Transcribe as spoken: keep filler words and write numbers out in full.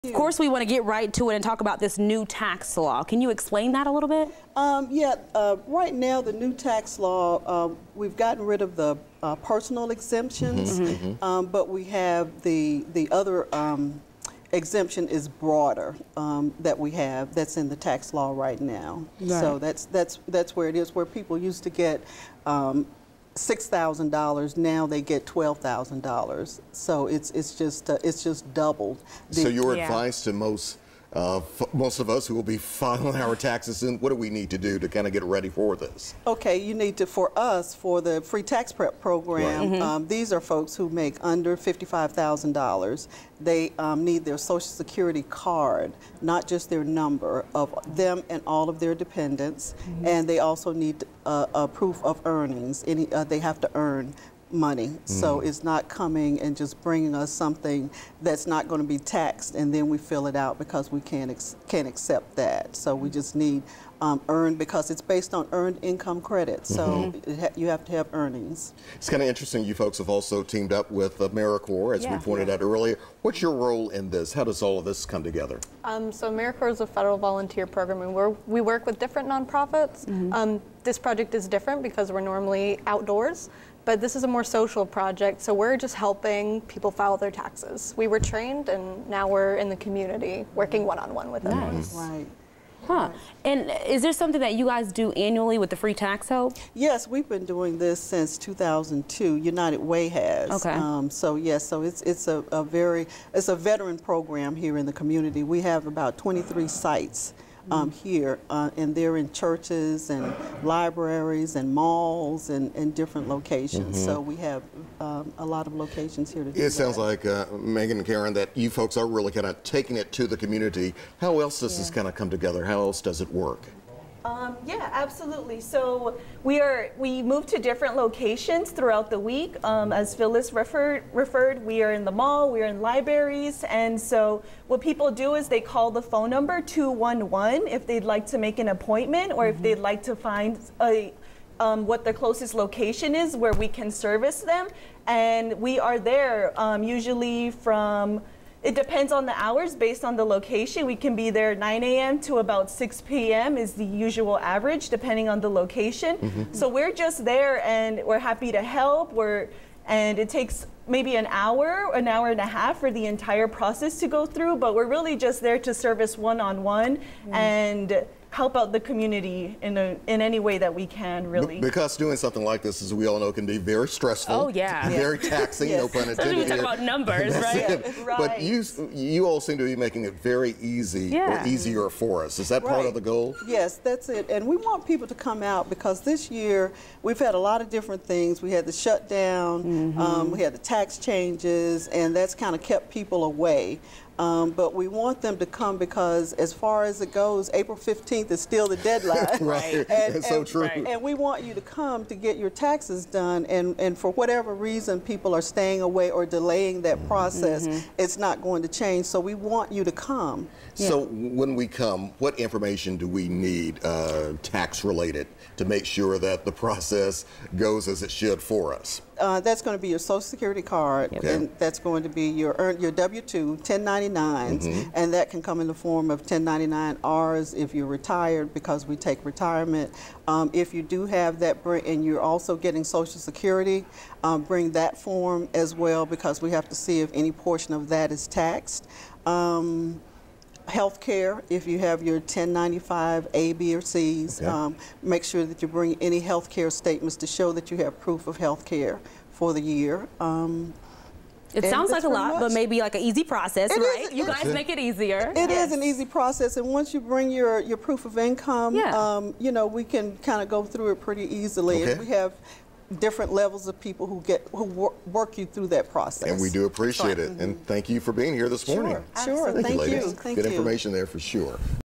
Of course, we want to get right to it and talk about this new tax law. Can you explain that a little bit? Um, yeah, uh, right now the new tax law, uh, we've gotten rid of the uh, personal exemptions, mm-hmm. Mm-hmm. Um, but we have the the other um, exemption is broader um, that we have that's in the tax law right now. Right. So that's that's that's where it is. Where people used to get Um, six thousand dollars, now they get twelve thousand dollars. So it's it's just uh, it's just doubled. The, so your yeah. advice to most uh, f most of us who will be filing our taxes, in, what do we need to do to kind of get ready for this? Okay, you need to, for us, for the free tax prep program, right. mm-hmm. um, these are folks who make under fifty-five thousand dollars. They um, need their Social Security card, not just their number, of them and all of their dependents, mm-hmm. and they also need uh, a proof of earnings. Any, uh, they have to earn money, mm. so it's not coming and just bringing us something that's not going to be taxed and then we fill it out, because we can't ex can't accept that. So we just need um, earned, because it's based on earned income credit, so mm-hmm. it ha you have to have earnings. It's kind of interesting. You folks have also teamed up with Ameri-Corps, as yeah. we pointed yeah. out earlier. What's your role in this? How does all of this come together? Um, so Ameri-Corps is a federal volunteer program, and we're, we work with different nonprofits. Mm-hmm. um, this project is different because we're normally outdoors, but this is a more social project, so we're just helping people file their taxes. We were trained, and now we're in the community working one-on-one with them. Nice. Right. Huh. And is there something that you guys do annually with the free tax help? Yes, we've been doing this since two thousand two. United Way has. Okay. Um, so yes, so it's it's a, a very it's a veteran program here in the community. We have about twenty-three sites um, here, uh, and they're in churches and libraries and malls and, and different locations. Mm-hmm. So we have um, a lot of locations here to do It that. sounds like, uh, Megan and Karen, that you folks are really kind of taking it to the community. How else does yeah. this kind of come together? How else does it work? Um, yeah, absolutely. So we are we move to different locations throughout the week. Um, as Phyllis referred, referred, we are in the mall, we are in libraries, and so what people do is they call the phone number two one one if they'd like to make an appointment, or mm-hmm. if they'd like to find a Um, what their closest location is where we can service them, and we are there um, usually from, it depends on the hours based on the location. We can be there nine A M to about six P M is the usual average, depending on the location. Mm-hmm. So we're just there, and we're happy to help. We're and it takes maybe an hour, an hour and a half for the entire process to go through, but we're really just there to service one-on-one mm-hmm. and help out the community in a, in any way that we can, really. B because doing something like this, as we all know, can be very stressful. Oh, yeah. Very taxing, yes. no pun intended. Especially when we talk about numbers, right? Yeah, right? But you, you all seem to be making it very easy yeah. or easier for us. Is that part right. of the goal? Yes, that's it. And we want people to come out, because this year we've had a lot of different things. We had the shutdown, mm-hmm. um, we had the tax changes, and that's kind of kept people away. Um, but we want them to come, because as far as it goes, April fifteenth is still the deadline. Right, and, that's and, so true. Right. And we want you to come to get your taxes done, and, and for whatever reason people are staying away or delaying that process, mm-hmm. it's not going to change, so we want you to come. So yeah. when we come, what information do we need uh, tax related to make sure that the process goes as it should for us? Uh, that's going to be your Social Security card, okay. and that's going to be your earn, your W two, ten ninety-nines, mm-hmm. and that can come in the form of ten ninety-nine R's if you're retired, because we take retirement. Um, if you do have that, bring, and you're also getting Social Security, um, bring that form as well, because we have to see if any portion of that is taxed. Um, Health care, if you have your ten ninety-five A, B, or C's, okay. um, make sure that you bring any health care statements to show that you have proof of health care for the year. Um, it sounds like a lot, much. but maybe like an easy process, it right? Is, you guys make it easier. It yes. is an easy process, and once you bring your, your proof of income, yeah. um, you know, we can kind of go through it pretty easily. Okay. And we have different levels of people who get who wor work you through that process. And we do appreciate it. Mm-hmm. And thank you for being here this morning. Sure, sure. Thank, Thank you, ladies. you. Thank Good you. information there for sure.